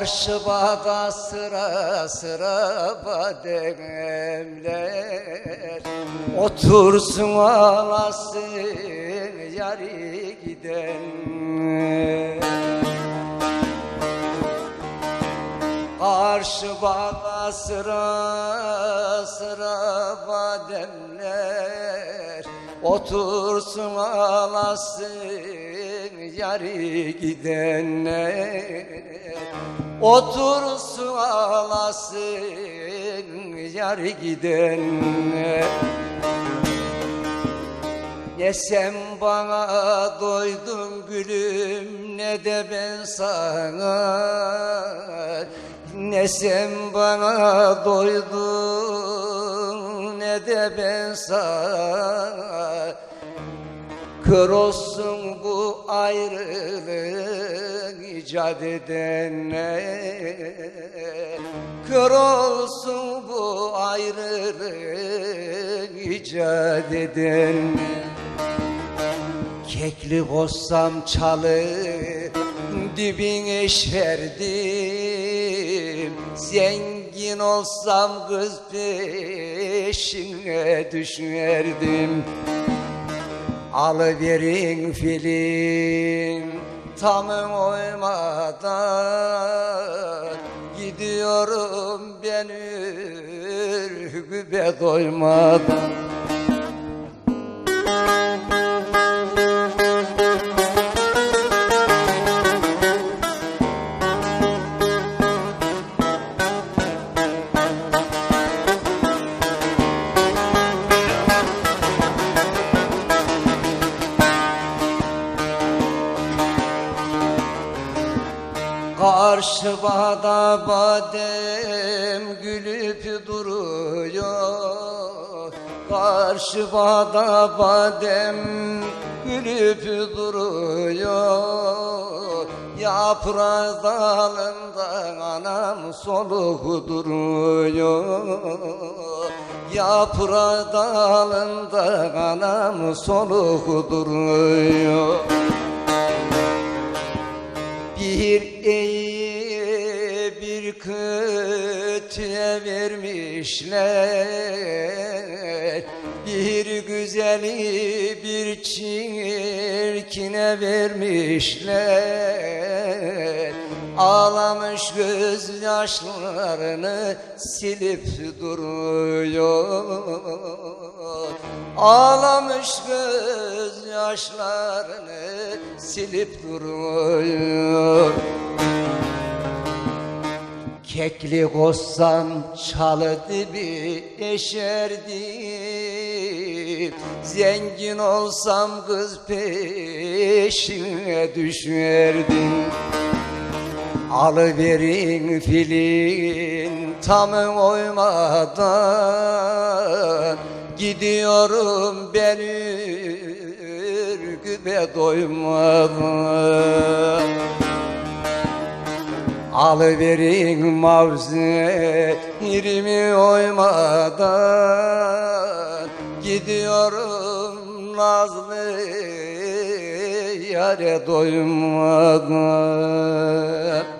Karşıda sıra sıra bademler, otursun ağlasın yari giden. Karşıda sıra sıra bademler, otursun ağlasın yari gidenler. Otursun ağlasın yari gidenler. Ne sen bana doydun gülüm, ne de ben sana. Ne sen bana doydun, ne de ben sana. Kör olsun bu ayrılık icat edenler. Kör olsun bu ayrılık icat edenler. Keklik olsam çalı dibine eşerdim, zengin olsam kız peşine düşerdim. Alıverin film tamam oymadan, gidiyorum ben ürgübe doymadan. Karşıda badem gülüp duruyor, karşıda badem gülüp duruyor. Yaprak dalında anam soluk duruyor. Yaprak dalında anam soluk duruyor. Bir iyiye bir kötüye vermişler, bir güzeli bir çirkine vermişler. Ağlamış gözyaşlarını silip duruyor. Ağlamış gözyaşlarını silip duruyor. Keklik olsam çalı dibi eşerdim, zengin olsam kız peşine düşerdim. Alıverin filin tamam oymadan, gidiyorum ben ürgübe doymadan. Alıverin mavzerimi oymadan, gidiyorum nazlı yare doymadan.